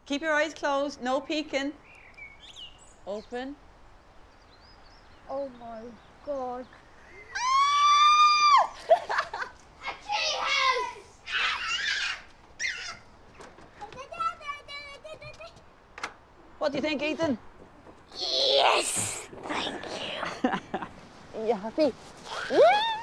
Keep your eyes closed, no peeking. Open. Oh my God. A tree house! What do you think, Ethan? Yes! Thank you. Are you happy?